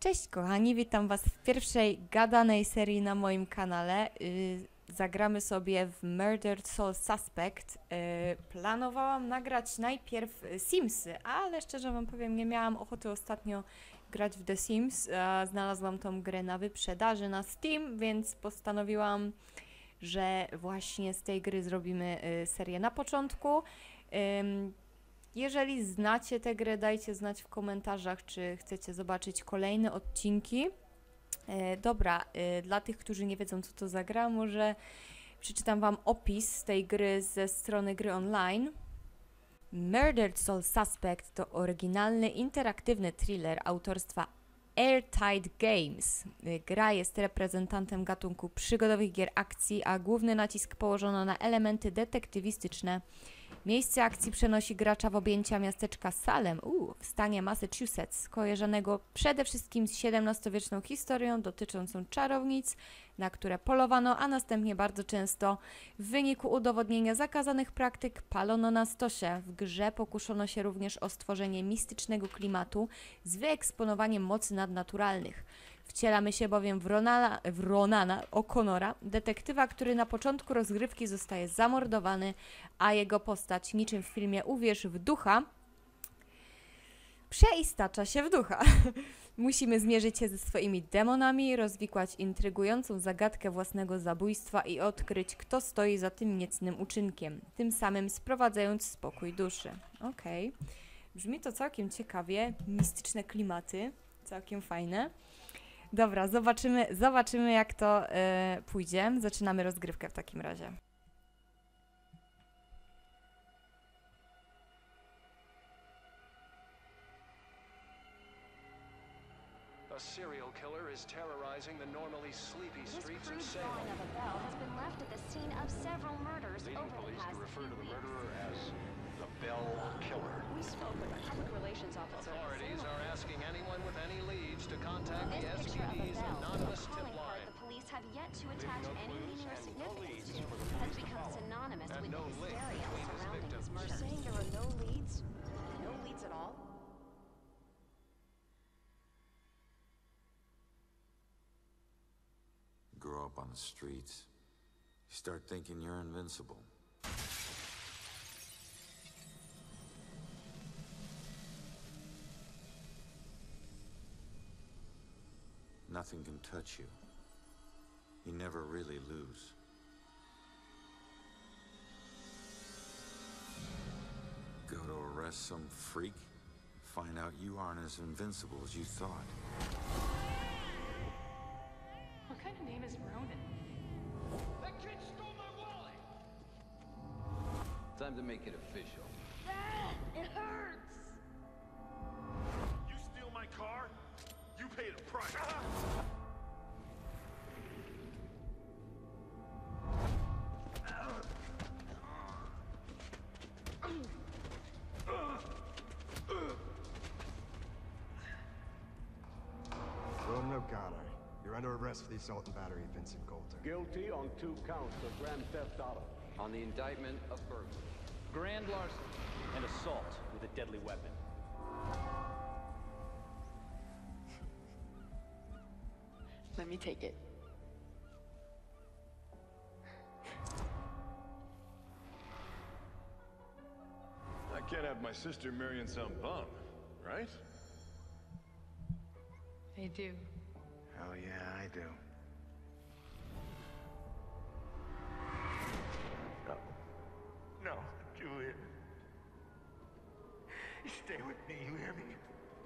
Cześć kochani, witam Was w pierwszej gadanej serii na moim kanale. Zagramy sobie w Murdered Soul Suspect. Planowałam nagrać najpierw Simsy, ale szczerze Wam powiem, nie miałam ochoty ostatnio grać w The Sims. Znalazłam tą grę na wyprzedaży na Steam, więc postanowiłam, że właśnie z tej gry zrobimy serię na początku. Jeżeli znacie tę grę, dajcie znać w komentarzach, czy chcecie zobaczyć kolejne odcinki. Dobra, dla tych, którzy nie wiedzą, co to za gra, może przeczytam Wam opis tej gry ze strony gry online. Murdered Soul Suspect to oryginalny, interaktywny thriller autorstwa Airtide Games. Gra jest reprezentantem gatunku przygodowych gier akcji, a główny nacisk położono na elementy detektywistyczne. Miejsce akcji przenosi gracza w objęcia miasteczka Salem w stanie Massachusetts, kojarzonego przede wszystkim z XVII-wieczną historią dotyczącą czarownic, na które polowano, a następnie bardzo często w wyniku udowodnienia zakazanych praktyk palono na stosie. W grze pokuszono się również o stworzenie mistycznego klimatu z wyeksponowaniem mocy nadnaturalnych. Wcielamy się bowiem w Ronana O'Connora, detektywa, który na początku rozgrywki zostaje zamordowany, a jego postać, niczym w filmie Uwierz w ducha, przeistacza się w ducha. Musimy zmierzyć się ze swoimi demonami, rozwikłać intrygującą zagadkę własnego zabójstwa i odkryć, kto stoi za tym niecnym uczynkiem, tym samym sprowadzając spokój duszy. Okej. Brzmi to całkiem ciekawie, mistyczne klimaty, całkiem fajne. Dobra, zobaczymy jak to pójdzie. Zaczynamy rozgrywkę w takim razie. A serial killer is terrorizing the normally sleepy streets of This Salem. drawing of a bell has been left at the scene of several murders Leading over the police past to refer few to the weeks. murderer as the Bell Killer. We spoke with a public relations officer at Authorities Salem. are asking anyone with any leads to contact the This picture of a SPD's bell, anonymous a tip calling card line. the police have yet to attach no any clues meaning or and no significance leads to, for the has police to become follow. synonymous And with no the link hysteria between his surrounding victims. this murder. You're saying there are no leads? No leads at all? Grow up on the streets. You start thinking you're invincible. Nothing can touch you. You never really lose. Go to arrest some freak, find out you aren't as invincible as you thought. What kind of name is Ronan? That kid stole my wallet! Time to make it official. It hurts! You steal my car, you paid a price. Roman O'Connor, you're under arrest for the assault and battery of Vincent Coulter. Guilty on 2 counts of grand theft auto. On the indictment of burglary. Grand larceny and assault with a deadly weapon. Let me take it. I can't have my sister marrying some bum, right? They do. Hell yeah, I do. No. No, Julia. Stay with me, you hear me?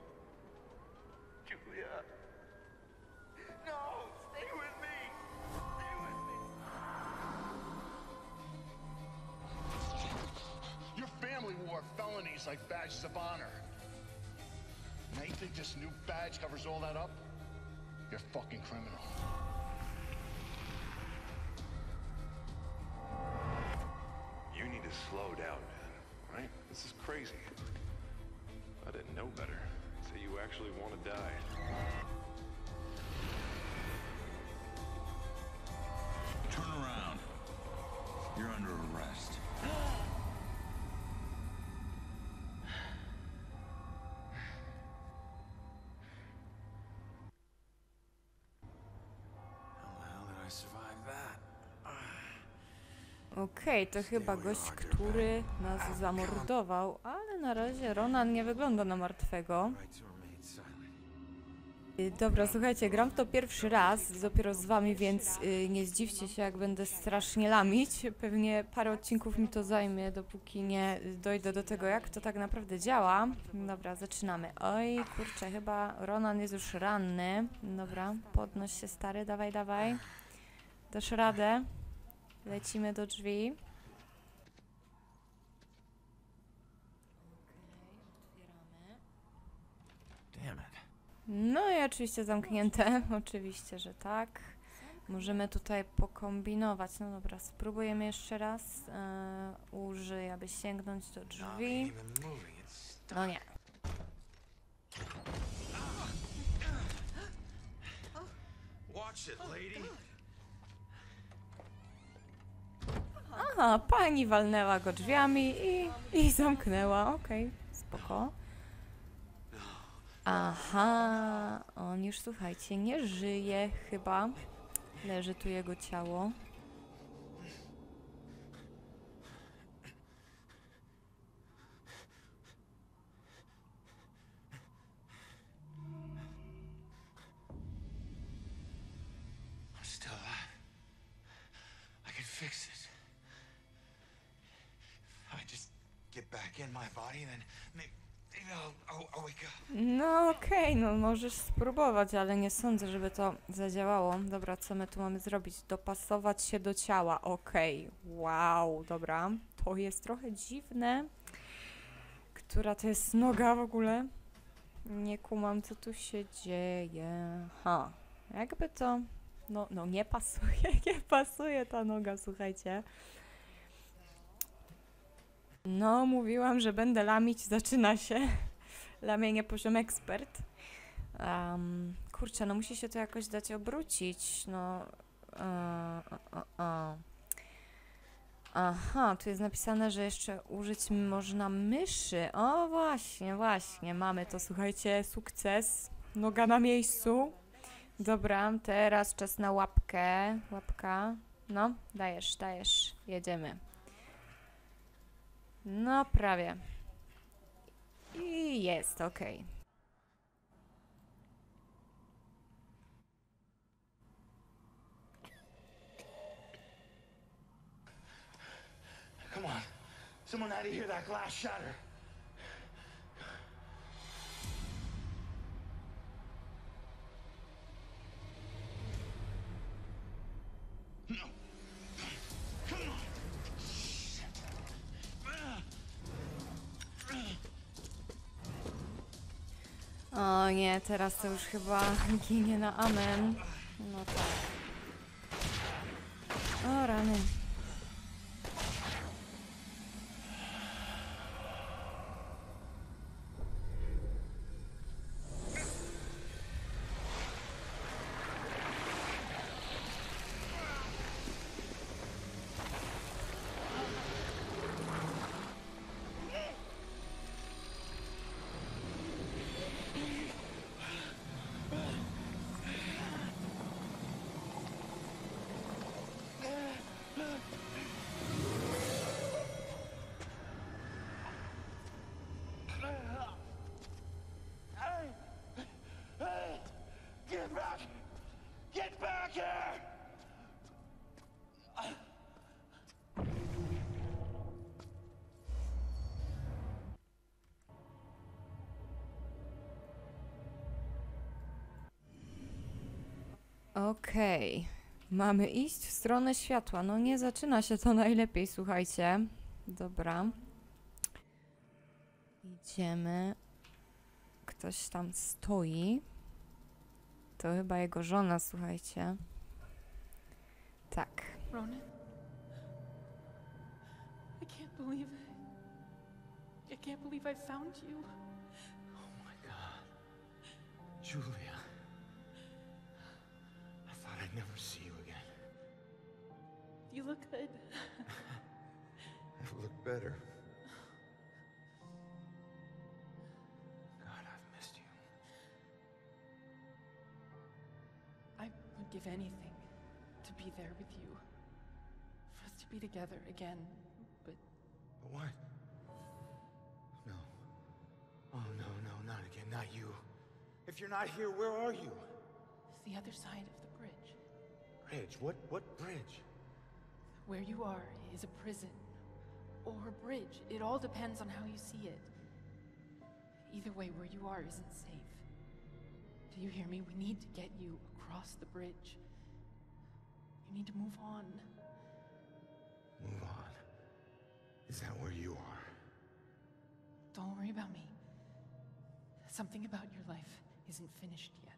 Julia. No, stay with me. Stay with me. Your family wore felonies like badges of honor. Now you think this new badge covers all that up? You're a fucking criminal. You need to slow down, man. Right? This is crazy. If I didn't know better, say you actually want to die. Turn around. You're under arrest. Okej, to chyba gość, który nas zamordował, ale na razie Ronan nie wygląda na martwego. Dobra, słuchajcie, gram w to pierwszy raz, dopiero z wami, więc nie zdziwcie się, jak będę strasznie lamić. Pewnie parę odcinków mi to zajmie, dopóki nie dojdę do tego, jak to tak naprawdę działa. Dobra, zaczynamy. Oj, kurczę, chyba Ronan jest już ranny. Dobra, podnoś się, stary, dawaj, dawaj. Dasz radę. Lecimy do drzwi. No i oczywiście zamknięte, oczywiście, że tak. Możemy tutaj pokombinować. No dobra, spróbujemy jeszcze raz. Użyj, aby sięgnąć do drzwi. No nie. Aha, pani walnęła go drzwiami i zamknęła. Okej, spoko. Aha, on już, słuchajcie, nie żyje chyba. Leży tu jego ciało. I'm still alive. I can fix this. If I just get back in my body, then maybe I'll wake up. No okej, no możesz spróbować, ale nie sądzę, żeby to zadziałało. Dobra, co my tu mamy zrobić? Dopasować się do ciała. Okej, wow, dobra. To jest trochę dziwne. Która to jest noga w ogóle? Nie kumam, co tu się dzieje. Ha, jakby to... No nie pasuje, nie pasuje ta noga, słuchajcie. No, mówiłam, że będę lamić, zaczyna się. Lamienie poziom ekspert. Kurczę, no musi się to jakoś dać obrócić, no. Aha, tu jest napisane, że jeszcze użyć można myszy. O, właśnie, mamy to, słuchajcie, sukces. Noga na miejscu. Dobra, teraz czas na łapkę. Łapka. No, dajesz, jedziemy. No, prawie. I jest, okej. Come on. Someone had to hear that glass shatter. No. Come on. O nie, teraz to już chyba ginie na amen. No tak. O rany. Get back! Get back here! Okej. Mamy iść w stronę światła. No nie zaczyna się to najlepiej, słuchajcie. Dobra. Idziemy. Ktoś tam stoi. To chyba jego żona, słuchajcie. Tak. Ronan? I can't believe it. I can't believe I found you. Oh my God. Julia. I thought I'd never see you again. You look good. Never looked better. God, I've missed you. I would give anything to be there with you. For to be together again, but What? No. Oh, no, not again, not you. If you're not here, where are you? the other side of the bridge. Bridge? What bridge? Where you are is a prison. Or a bridge. It all depends on how you see it. Either way, where you are isn't safe. Do you hear me? We need to get you across the bridge. You need to move on. Move on. Is that where you are? Don't worry about me. Something about your life isn't finished yet.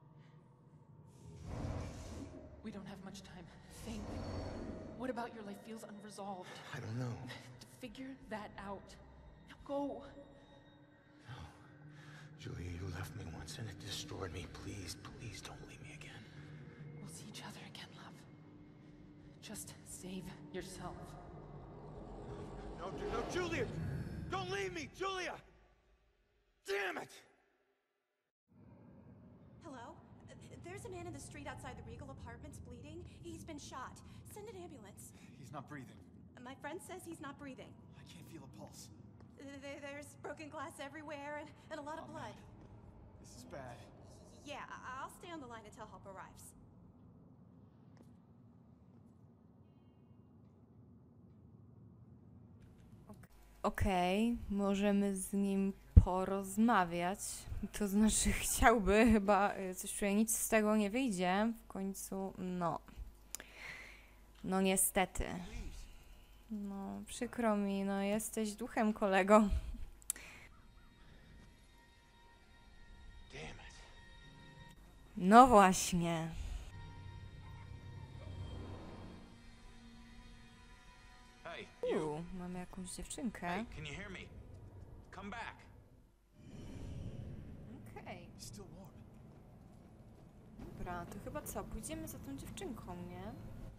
We don't have much time. Think. What about your life feels unresolved? I don't know. To figure that out. Now go. No. Julia, you left me once and it destroyed me. Please don't leave me again. We'll see each other again, love. Just save yourself. No, Julia! Don't leave me, Julia! Damn it! Hello? There's a man in the street outside the Regal Apartments bleeding. He's been shot. Send an ambulance. He's not breathing. My friend says he's not breathing. I can't feel a pulse. There's broken glass everywhere and a lot of blood. Man. This is bad. Yeah, I'll stay on the line until help arrives. Okej, możemy z nim porozmawiać. To znaczy chciałby chyba, coś czuję, nic z tego nie wyjdzie. W końcu, no niestety. No, przykro mi, no jesteś duchem, kolego. No właśnie. Hey, you. Mamy jakąś dziewczynkę. Hey, can you hear me? Come back. Okej. Still warm. Dobra, to chyba co? Pójdziemy za tą dziewczynką, nie?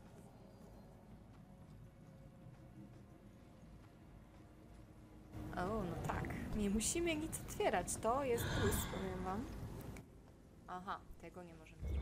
O, no tak. Nie musimy nic otwierać. To jest plus, powiem wam. Aha, tego nie możemy zrobić.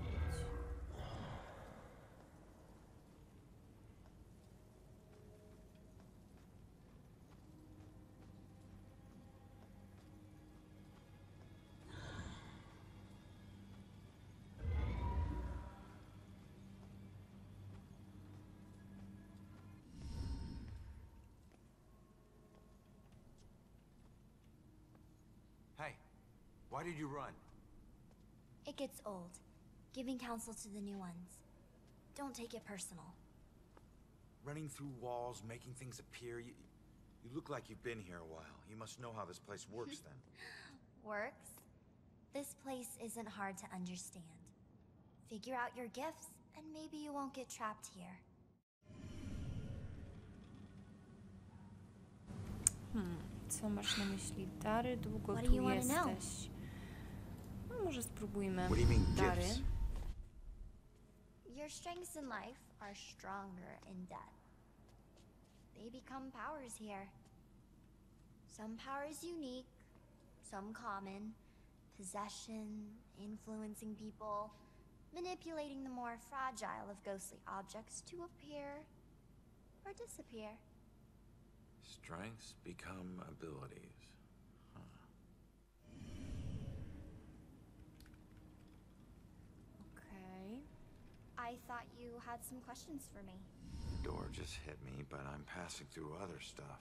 Hey, why did you run? It gets old, giving counsel to the new ones. Don't take it personal. Running through walls, making things appear. You look like you've been here a while. You must know how this place works then. Works? This place isn't hard to understand. Figure out your gifts, and maybe you won't get trapped here. Co masz na myśli? Dary, długo What do tu you wanna know? jesteś. No może spróbujmy. What do you mean, Dary. gifts? Your strengths in life are stronger in death. They become powers here. Some powers unique, some common. Possession, influencing people, manipulating the more fragile of ghostly objects to appear or disappear. Strengths become abilities. Okej. I thought you had some questions for me. The door just hit me, but I'm passing through other stuff.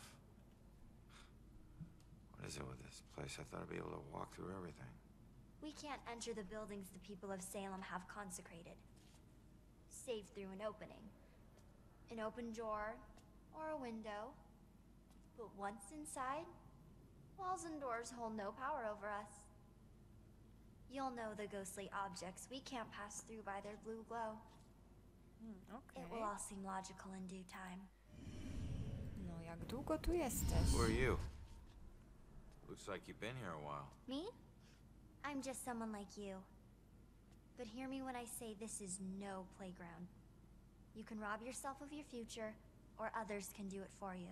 What is it with this place? I thought I'd be able to walk through everything. We can't enter the buildings the people of Salem have consecrated, save through an opening. An open door or a window. But once inside, walls and doors hold no power over us. You'll know the ghostly objects we can't pass through by their blue glow. Okej. It will all seem logical in due time. No jak długo tu jesteś? Who are you? Looks like you've been here a while. Me? I'm just someone like you. But hear me when I say this is no playground. You can rob yourself of your future, or others can do it for you.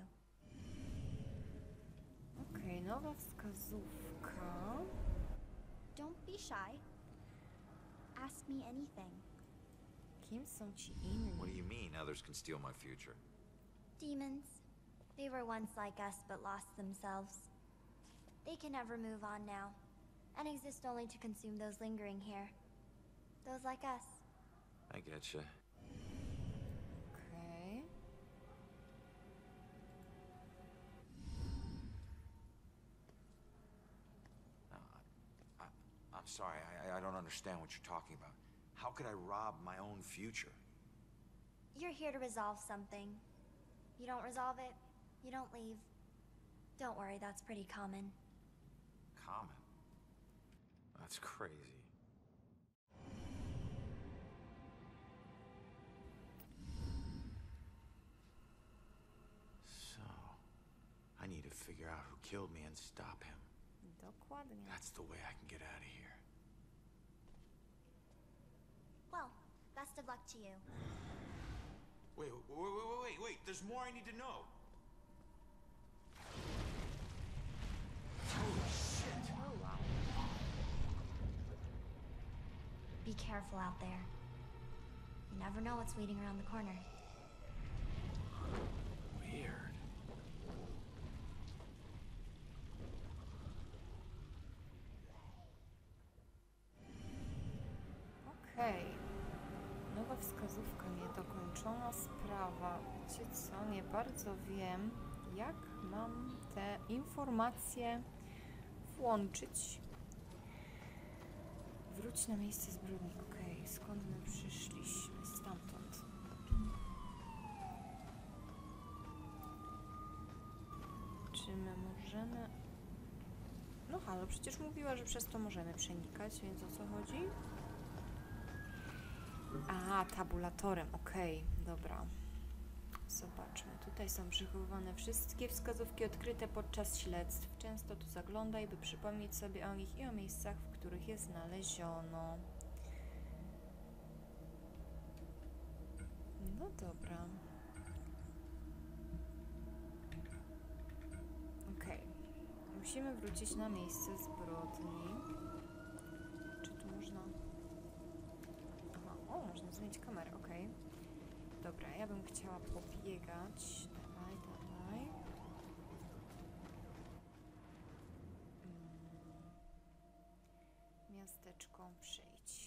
Okej, nowa wskazówka. Don't be shy. Ask me anything. Kim są ci inni? What do you mean others can steal my future? Demons. They were once like us but lost themselves. They can never move on now, and exist only to consume those lingering here. Those like us. I getcha. Okej. I'm sorry, I don't understand what you're talking about. How could I rob my own future? You're here to resolve something. You don't resolve it, you don't leave. Don't worry, that's pretty common. Common? That's crazy. So, I need to figure out who killed me and stop him. Dokładnie. That's the way I can get out of here. Well, best of luck to you. Wait. There's more I need to know. Holy shit. Oh, wow. Be careful out there. You never know what's waiting around the corner. Weird. Okej. Nowa wskazówka, niedokończona sprawa. Wiecie co? Nie bardzo wiem, jak mam te informacje włączyć. Wróć na miejsce zbrodni. Okej, skąd my przyszliśmy? Stamtąd. Czy my możemy... No halo, przecież mówiła, że przez to możemy przenikać, więc o co chodzi? Aha, tabulatorem, okej, dobra. Zobaczmy, tutaj są przechowywane wszystkie wskazówki odkryte podczas śledztw. Często tu zaglądaj, by przypomnieć sobie o nich i o miejscach, w których je znaleziono. No dobra. Okej. Musimy wrócić na miejsce zbrodni. Czy tu można... Aha, o, można zmienić kamerę, okej. Dobra, ja bym chciała pobiegać. Dawaj. Miasteczko, przejdź.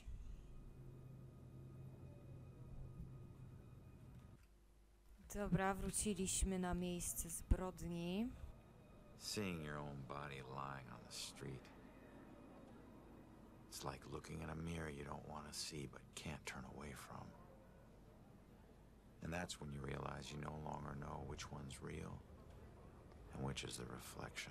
Dobra, wróciliśmy na miejsce zbrodni. Seeing your own body lying on the street. It's like looking in a mirror you don't want to see but can't turn away from. And that's when you realize you no longer know which one's real and which is the reflection.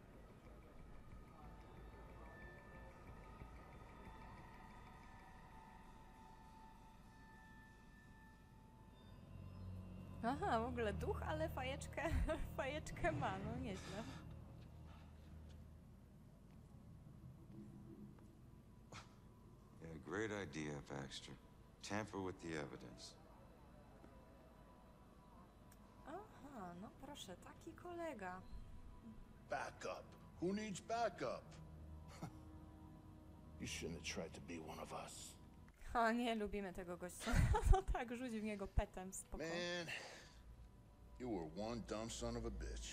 Aha, w ogóle duch, ale fajeczkę ma, no nieźle. Yeah, great idea, Baxter. Tamper with the evidence. Aha, no proszę, taki kolega. Backup. Who needs backup? You shouldn't have tried to be one of us. O, nie lubimy tego gościa. No tak, rzuć w niego petem, spoko. Man, you were one dumb son of a bitch.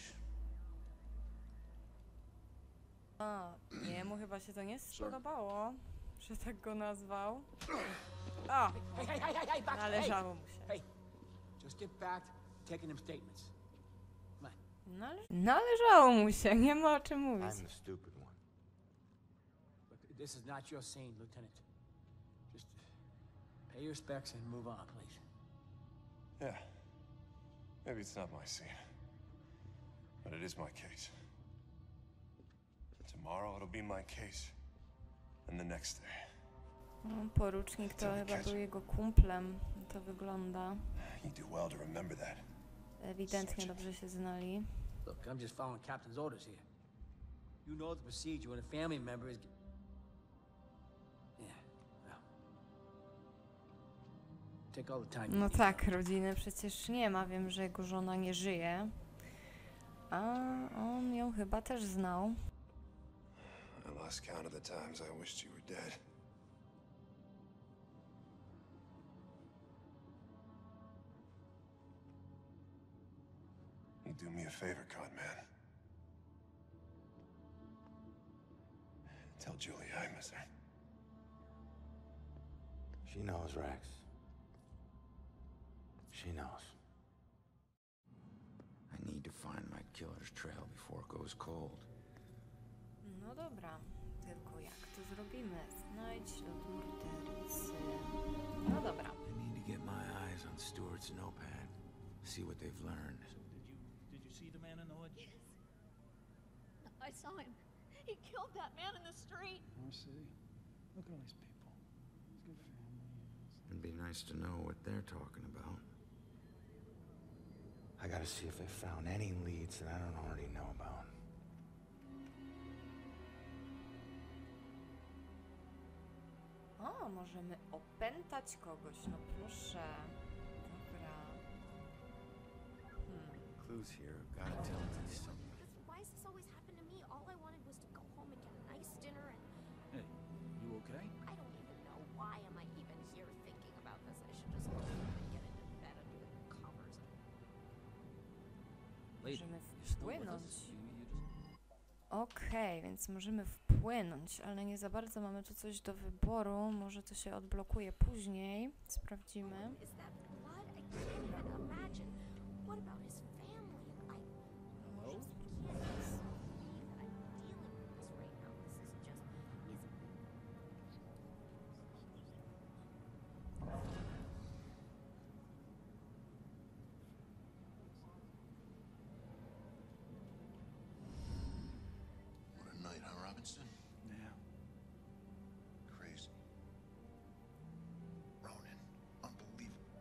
A, jemu chyba się to nie spodobało, że tak go nazwał. O, należało mu się. Hey, just get back to taking them statements. Come on. Należało mu się, nie ma o czym mówić. I'm the stupid one. Look, this is not your scene, Lieutenant. Just pay your respects and move on, please. Yeah. Maybe it's not my scene. But it is my case. Tomorrow it'll be my case. And the next day. No, porucznik to chyba był jego kumplem, to wygląda. You do well to remember that. Ewidentnie dobrze się znali. Look, I'm just following Captain's orders here. You know the procedure when a family member is... Yeah, well... Take all the time you No need. tak, rodziny przecież nie ma, wiem, że jego żona nie żyje. A on ją chyba też znał. I lost count of the times I wished you were dead. Do me a favor, con man. Tell Julie I miss her. She knows, Rex. She knows. I need to find my killer's trail before it goes cold. No dobra, tylko jak to zrobimy? Znajdź ślad mordercy. No dobra. I need to get my eyes on Stewart's notepad. See what they've learned. Did you see the man in the hood? Yes. I saw him. He killed that man in the street. Our city. Look at all these people. His good family. It'd be nice to know what they're talking about. I gotta see if they found any leads that I don't already know about. O, możemy opętać kogoś, no proszę. Dobra. Clues here. Gotta tell me something. Why does this always happen to me? All I wanted was to go home and get a nice dinner and... Hey, you okay? I don't even know why am I even here thinking about this. I should just go home and get into bed under the covers. Możemy wpłynąć. Okej, więc możemy wpłynąć, ale nie za bardzo mamy tu coś do wyboru. Może to się odblokuje później. Sprawdzimy. Is that blood? I can't even imagine. What about his family? I Może can't believe that I'm dealing with this right now. This is just... What a night, huh, Robinson? Yeah. Crazy. Ronan, unbelievable.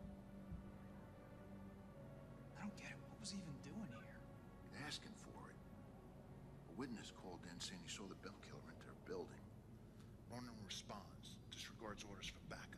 I don't get it. What was he even doing here? Asking for it. A witness called in saying he saw the Bell Killer enter a building. Ronan responds, disregards orders for backup.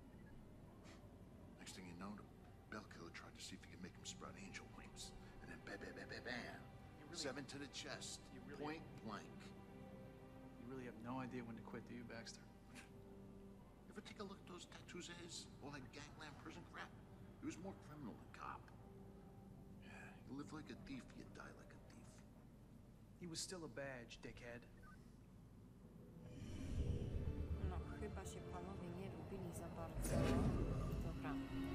Next thing you know, the Bell Killer tried to see if he could make him sprout angel wings. And then bam, bam, bam, bam, bam. Seven to the chest. Point blank. You really have no idea when to quit, do you, Baxter? Ever take a look at those tattoos of his? All that gangland prison crap? He was more criminal than cop. Yeah, you live like a thief, you die like a thief. He was still a badge, dickhead. No, chyba się panowie nie lubili za bardzo. Dobra.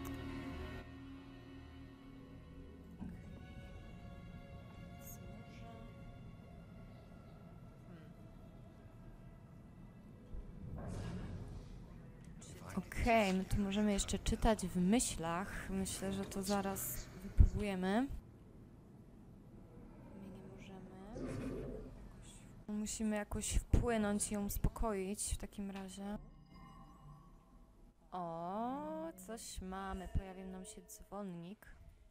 Okej, my tu możemy jeszcze czytać w myślach. Myślę, że to zaraz wypróbujemy. My nie możemy. Musimy jakoś wpłynąć i ją uspokoić w takim razie. O, coś mamy. Pojawił nam się dzwonnik.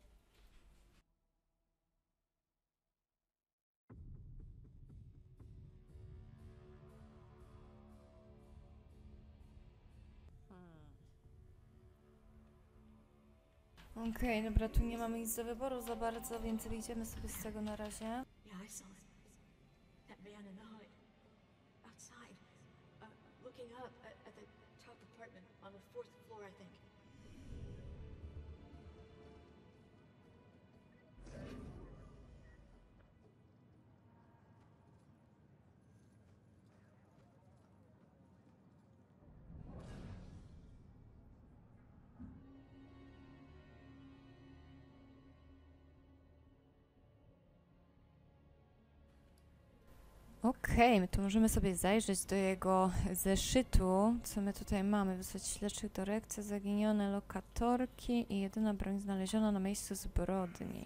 Okej, dobra, tu nie mamy nic do wyboru za bardzo, więc wyjdziemy sobie z tego na razie. Yeah, I saw it. That man in the hood. Outside. Looking up at the top apartment on the 4th floor, I think. Okej, my tu możemy sobie zajrzeć do jego zeszytu. Co my tutaj mamy? Wysłać śledczych do reakcji, zaginione lokatorki i jedyna broń znaleziona na miejscu zbrodni.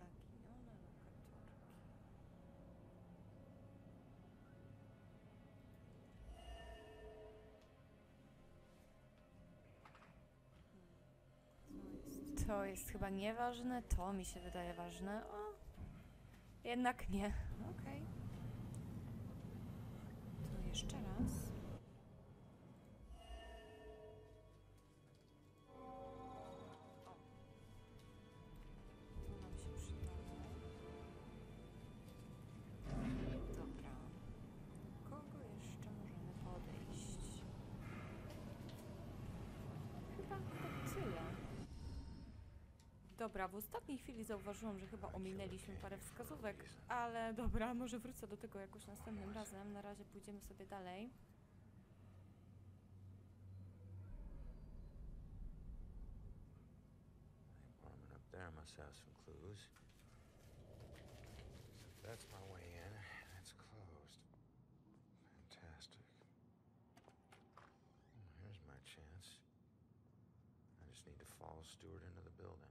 To jest chyba nieważne, to mi się wydaje ważne. O, jednak nie. Okej. To jeszcze raz. O. Tu nam się przydało. Dobra. Kogo jeszcze możemy podejść? Chyba tyle. Dobra, w ostatniej chwili zauważyłam, że chyba ominęliśmy parę wskazówek, ale dobra, może wrócę do tego jakoś następnym razem. Na razie pójdziemy sobie dalej. Apartment up there must have some clues. That's my way in. That's closed. Fantastic. Here's my chance. I just need to follow Stuart into the building.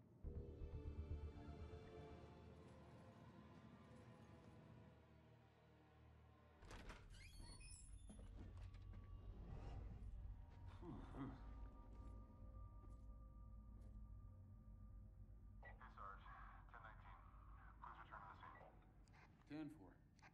Ten for.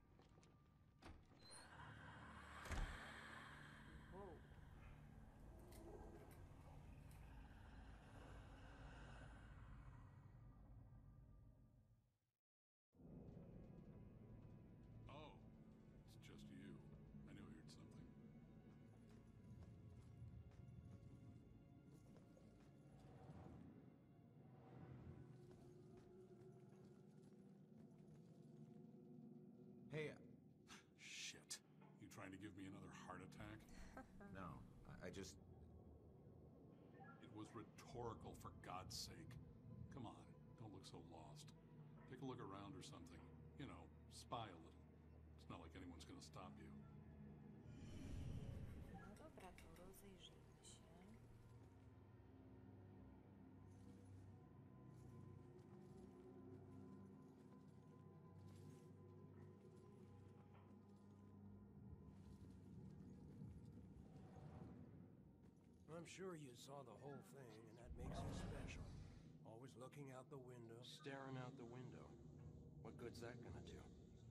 Oh, it's just you. I knew I heard something. Hey, Shit. You trying to give me another heart attack? no, I just... It was rhetorical, for God's sake. Come on, don't look so lost. Take a look around or something. You know, spy a little. It's not like anyone's gonna stop you. No dobra, to rozejrzyjmy się. I'm sure you saw the whole thing, and that makes you special. Always looking out the window. Staring out the window. What good's that gonna do?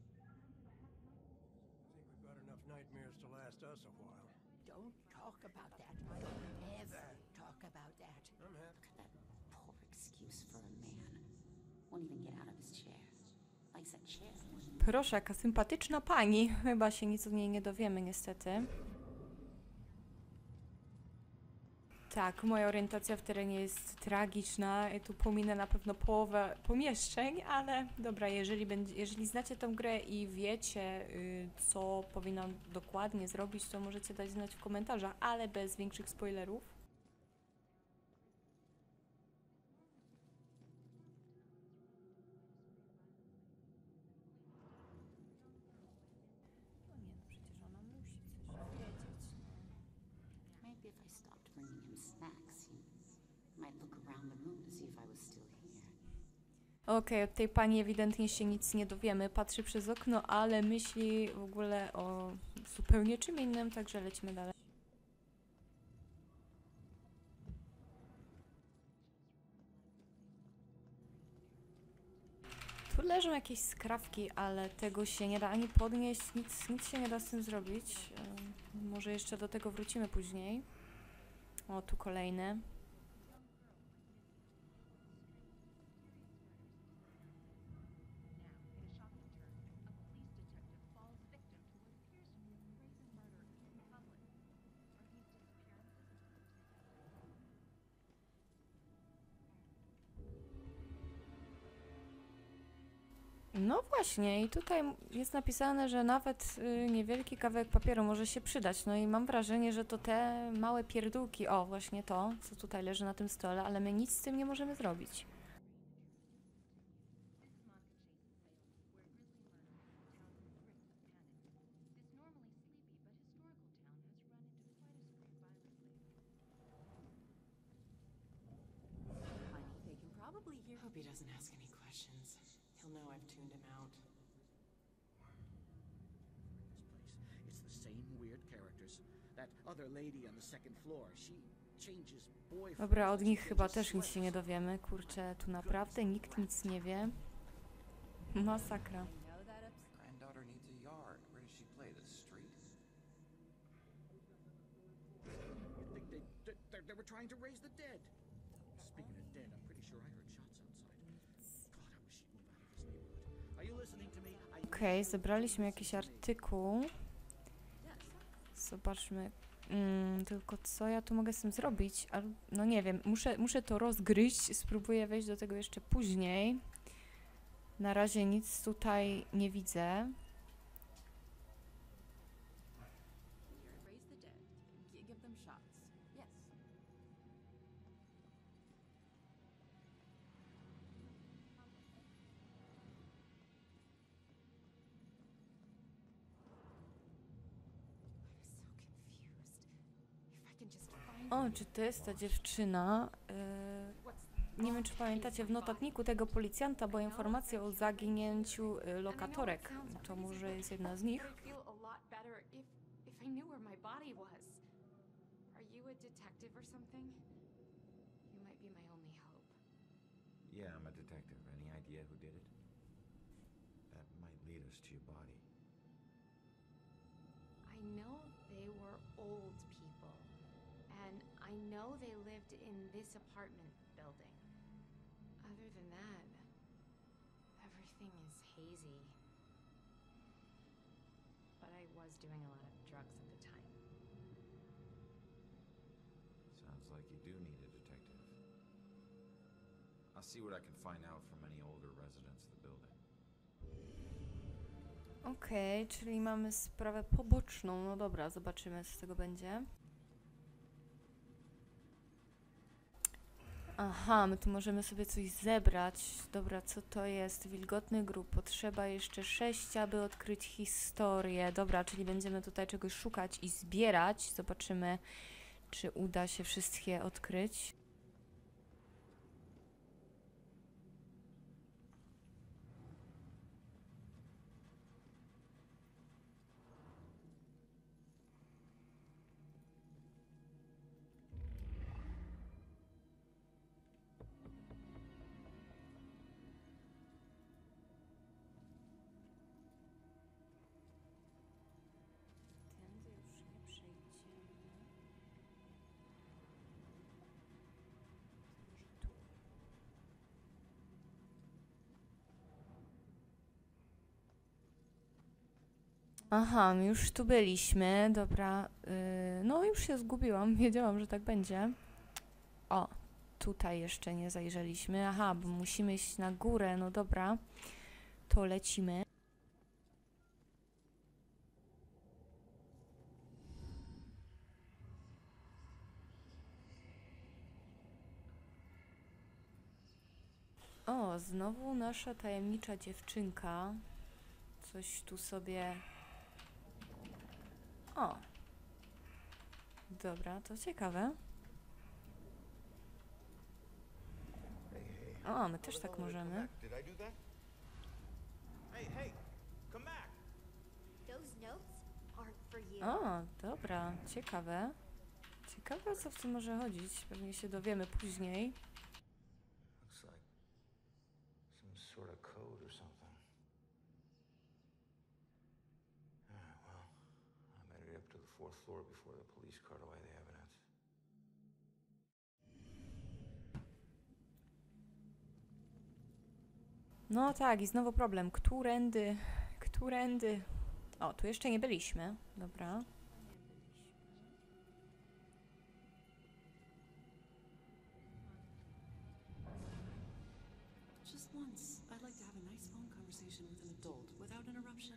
I think we've got enough nightmares to last us a while. Don't talk about that. Don't ever talk about that. I'm happy. Look at that poor excuse for a man. Won't even get out of his chair. Likes that chair. Proszę, jaka sympatyczna pani. Chyba się nic od niej nie dowiemy, niestety. Tak, moja orientacja w terenie jest tragiczna. Ja tu pominę na pewno połowę pomieszczeń, ale dobra, jeżeli znacie tą grę i wiecie, co powinnam dokładnie zrobić, to możecie dać znać w komentarzach, ale bez większych spoilerów. No nie, no przecież ona musi coś wiedzieć. Maybe if I stopped bringing him snacks, he might look around the room to see if I was still here. Okej, od tej pani ewidentnie się nic nie dowiemy. Patrzy przez okno, ale myśli w ogóle o zupełnie czym innym, także lecimy dalej. Tu leżą jakieś skrawki, ale tego się nie da ani podnieść, nic się nie da z tym zrobić. Może jeszcze do tego wrócimy później. O, tu kolejne. No właśnie, i tutaj jest napisane, że nawet niewielki kawałek papieru może się przydać. No i mam wrażenie, że to te małe pierdółki, o właśnie to, co tutaj leży na tym stole, ale my nic z tym nie możemy zrobić. They can probably hear. Hope he doesn't ask any questions. He'll know I've tuned him out. It's the same weird characters. That other lady on the second floor, she changes boyfriends. Dobra, od nich chyba też nic się nie dowiemy. Kurczę, tu naprawdę nikt nic nie wie. Masakra. Granddaughter needs a yard. Where does she play? The street? They were trying to raise the dead. Speaking of dead, I'm pretty sure I heard shots outside. God, I wish she'd move out of this neighborhood. Are you listening to me? Okej, zebraliśmy jakiś artykuł. Zobaczmy. Tylko co ja tu mogę z tym zrobić? No nie wiem, muszę to rozgryźć, spróbuję wejść do tego jeszcze później. Na razie nic tutaj nie widzę. Raise the dead. Give them shots. Yes. O, czy to jest ta dziewczyna? Nie wiem, czy pamiętacie, w notatniku tego policjanta była informacja o zaginięciu lokatorek. To może jest jedna z nich? Yeah, I'm a detective. Any idea who did it? That might lead us to your body. I know they were old people, and I know they lived in this apartment building. Other than that, everything is hazy. But I was doing a lot of drugs at the time. Sounds like you do need a detective. I'll see what I can find out from any older residents of the building. Okej, czyli mamy sprawę poboczną. No dobra, zobaczymy, co z tego będzie. Aha, my tu możemy sobie coś zebrać. Dobra, co to jest? Wilgotny grób. Potrzeba jeszcze 6, aby odkryć historię. Dobra, czyli będziemy tutaj czegoś szukać i zbierać. Zobaczymy, czy uda się wszystkie odkryć. Aha, już tu byliśmy, dobra, no już się zgubiłam, wiedziałam, że tak będzie. O, tutaj jeszcze nie zajrzeliśmy, aha, bo musimy iść na górę, no dobra, to lecimy. O, znowu nasza tajemnicza dziewczynka, coś tu sobie... O! Dobra, to ciekawe. O, my też tak możemy. O, dobra, ciekawe. Ciekawe, o co w tym może chodzić. Pewnie się dowiemy później. Looks like some sort of code or something. Alright, well, I made it up to the 4th floor before the police cart away the evidence. No tak, i znowu problem. Którędy? Którędy? O, tu jeszcze nie byliśmy. Dobra. Just once, I'd like to have a nice phone conversation with an adult without interruption.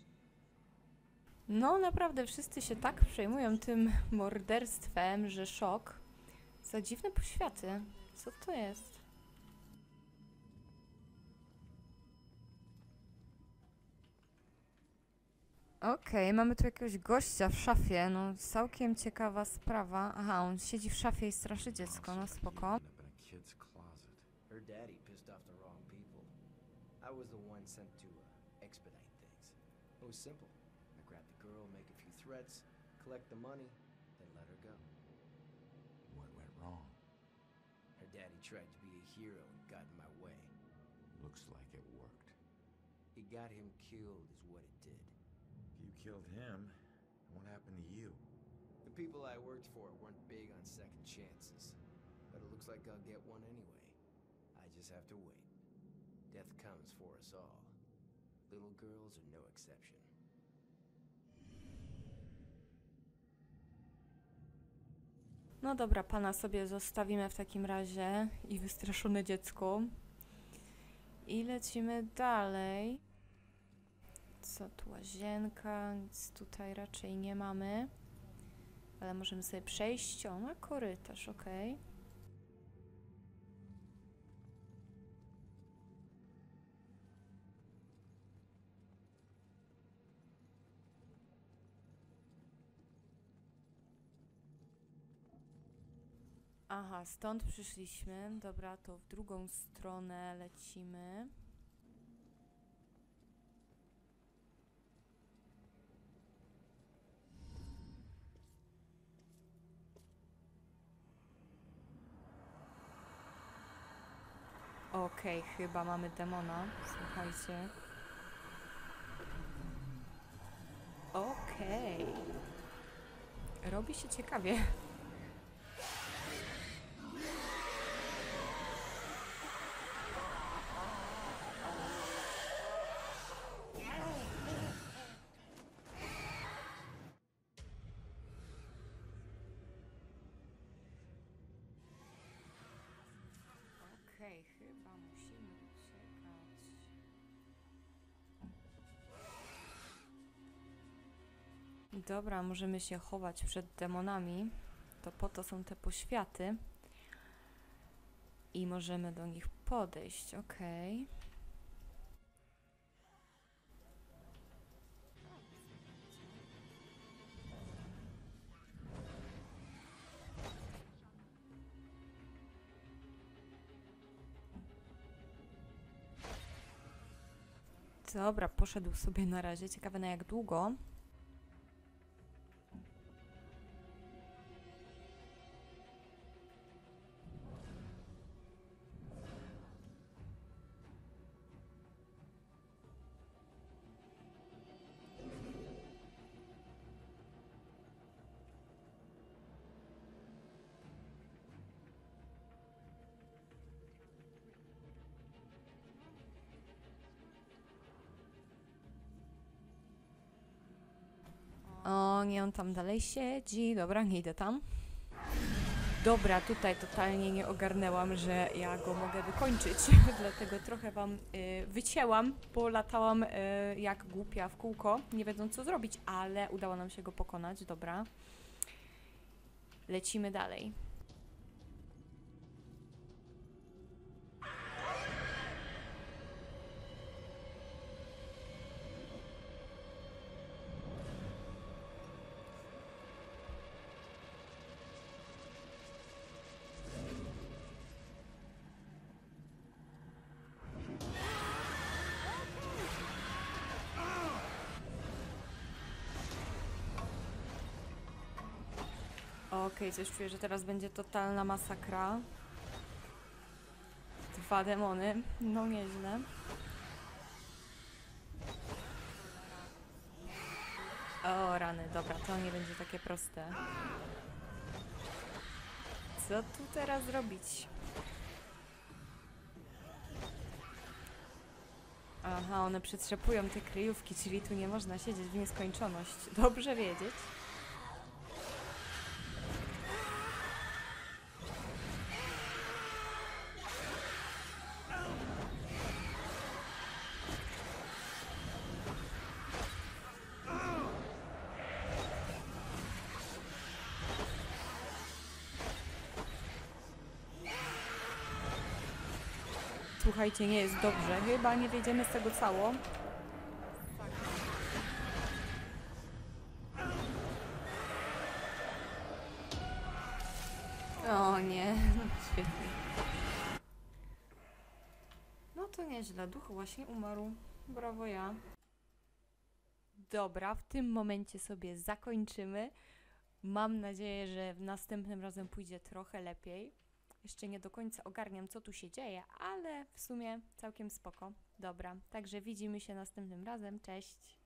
No naprawdę wszyscy się tak przejmują tym morderstwem, że szok. Za dziwne poświaty. Co to jest? Okej, mamy tu jakiegoś gościa w szafie, no całkiem ciekawa sprawa. Aha, on siedzi w szafie i straszy dziecko, no spoko. Her daddy pissed off the wrong people. I was the one sent to expedite things. It was simple. I grab the girl, make a few threats, collect the money, then let her go. What went wrong? Her daddy tried to be a hero and got in my way. Looks like it worked. It got him killed is what it did. You killed him. What happened to you? The people I worked for weren't big on second chances. But it looks like I'll get one anyway. I just have to wait. Death comes for us all. Little girls are no exception. No dobra, pana sobie zostawimy w takim razie i wystraszone dziecko. I lecimy dalej. Co tu, łazienka? Nic tutaj raczej nie mamy. Ale możemy sobie przejść. O, ma korytarz, okej. Aha, stąd przyszliśmy. Dobra, to w drugą stronę lecimy. Okej, chyba mamy demona. Słuchajcie. Okej. Robi się ciekawie. Okej, chyba musimy uciekać. Dobra, możemy się chować przed demonami. To po to są te poświaty. I możemy do nich podejść, okej. Dobra, poszedł sobie na razie. Ciekawe na jak długo. O nie, on tam dalej siedzi. Dobra, nie idę tam. Dobra, tutaj totalnie nie ogarnęłam, że ja go mogę wykończyć. Dlatego trochę wam wycięłam, bo latałam jak głupia w kółko, nie wiedząc co zrobić, ale udało nam się go pokonać. Dobra. Lecimy dalej. Okej, coś czuję, że teraz będzie totalna masakra. 2 demony. No nieźle. O rany, dobra, to nie będzie takie proste. Co tu teraz zrobić? Aha, one przetrzepują te kryjówki, czyli tu nie można siedzieć w nieskończoność. Dobrze wiedzieć. Słuchajcie, nie jest dobrze. Chyba nie wyjdziemy z tego cało. O nie, świetnie. No to nieźle, duch właśnie umarł. Brawo ja. Dobra, w tym momencie sobie zakończymy. Mam nadzieję, że następnym razem pójdzie trochę lepiej. Jeszcze nie do końca ogarniam, co tu się dzieje, ale w sumie całkiem spoko. Dobra, także widzimy się następnym razem. Cześć!